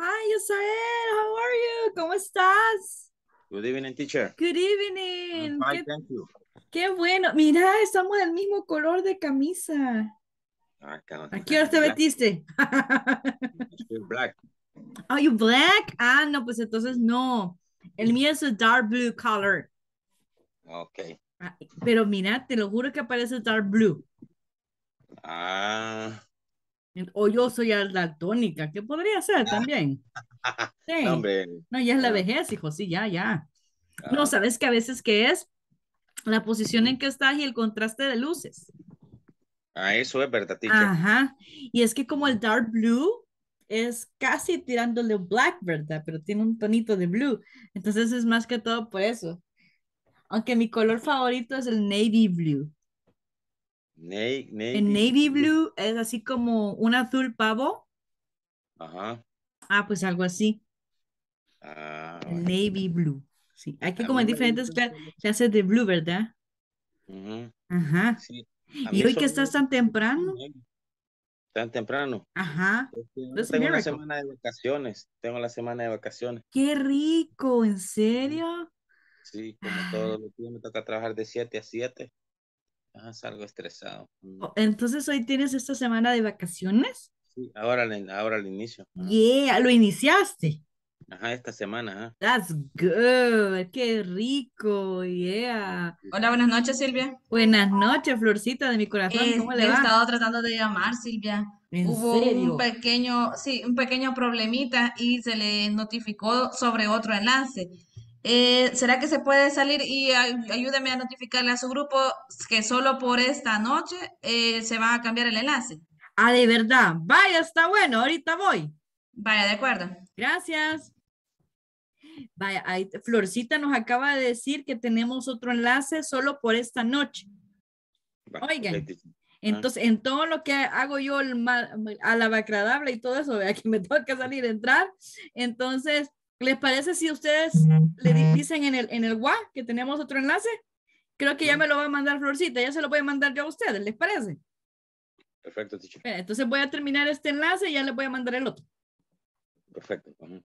Hi, Isael, how are you? ¿Cómo estás? Good evening, teacher. Good I'm evening. fine, thank you. Qué bueno. Mira, estamos del mismo color de camisa. ¿A qué hora te Black, metiste? still black. Are you black? Ah, no, pues entonces no. El mío es el dark blue color. Okay. Ah, pero mira, te lo juro que aparece dark blue. Ah, O yo soy daltónica, que podría ser también. no, Sí. hombre. No, ya es la Ah, vejez, hijo, sí, ya, ya. No, ah, ¿sabes que a veces qué es? La posición ujú. en que estás y el contraste de luces. Eso es verdad, teacher. Ajá. Y es que como el dark blue es casi tirándole un black, ¿verdad? Pero tiene un tonito de blue. Entonces es más que todo por eso. Aunque mi color favorito es el navy blue. El Navy navy blue. blue es así como un azul pavo. Ajá. Ah, pues algo así. El Ah, navy blue. Sí, hay que a como mí en me diferentes gusta el color. clases de blue, ¿verdad? Ujú. Ajá. Sí, a Y mí hoy que solo me estás tan gusta el temprano. navy. Tan temprano. Ajá. Ahora That's a tengo una miracle. semana de vacaciones. Tengo la semana de vacaciones. Qué rico, ¿en Ujú. serio? Sí, como Ah, todos los días me toca trabajar de 7 a 7. Salgo estresado. entonces hoy tienes esta semana de vacaciones. Sí, ahora al inicio. Ajá. Yeah, lo iniciaste. Ajá, esta semana, ajá. That's good. Qué rico. Yeah. Hola, buenas noches, Silvia. Buenas noches, Florcita de mi corazón. ¿Cómo le He va? estado tratando de llamar, Silvia. ¿En Hubo un serio? pequeño, sí, un pequeño problemita y se le notificó sobre otro enlace. ¿Será que se puede salir y ayúdeme a notificarle a su grupo que solo por esta noche se va a cambiar el enlace? Ah, de verdad. Vaya, está bueno. Ahorita voy. Vaya, de acuerdo. Gracias. Vaya, ahí, Florcita nos acaba de decir que tenemos otro enlace solo por esta noche. Va, ok, Oigan, teacher. Ah, entonces en todo lo que hago yo a la agradable y todo eso, vea que me toca salir, entrar, entonces, ¿les parece si ustedes dicen en el WhatsApp que tenemos otro enlace? Creo que ya ujú. me lo va a mandar Florcita, ya se lo voy a mandar yo a ustedes, ¿les parece? Perfecto, teacher. Entonces voy a terminar este enlace y ya les voy a mandar el otro. Perfecto. Ujú.